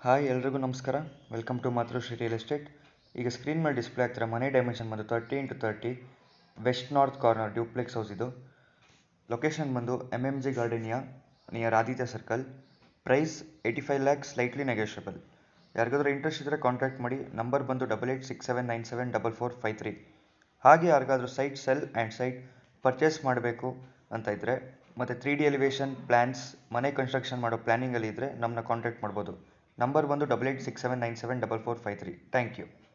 Hi ಎಲ್ರಿಗೂ ನಮಸ್ಕಾರ. Welcome to Matrushree real estate. ಈಗ ಸ್ಕ್ರೀನ್ ಮೇಲೆ ಡಿಸ್ಪ್ಲೇ ಆಗ್ತಿರೋ ಮನೆ ಡೈಮೆನ್ಷನ್ ಬಂದು 30x30 west north corner duplex house. ಇದು ಲೊಕೇಶನ್ ಬಂದು MMG Gardenia near Aditya circle. Price 85 lakhs, slightly negotiable. ಯಾರಿಗಾದ್ರೂ ಇಂಟ್ರೆಸ್ಟ್ ಇದ್ದರೆ ಕಾಂಟ್ಯಾಕ್ಟ್ ಮಾಡಿ. ನಂಬರ್ ಬಂದು 8867974453. ಹಾಗೆ ಯಾರಿಗಾದ್ರೂ site sell and site purchase ಮಾಡಬೇಕು ಅಂತ ಇದ್ದರೆ ಮತ್ತು 3D ಎಲಿವೇಷನ್ ಪ್ಲ್ಯಾನ್ಸ್ ಮನೆ ಕನ್ಸ್ಟ್ರಕ್ಷನ್ ಮಾಡೋ ಪ್ಲ್ಯಾನಿಂಗಲ್ಲಿ ಇದ್ದರೆ ನಮ್ಮನ್ನ ಕಾಂಟ್ಯಾಕ್ಟ್ ಮಾಡ್ಬೋದು. ನಂಬರ್ ಬಂದು 8867974453. Thank you.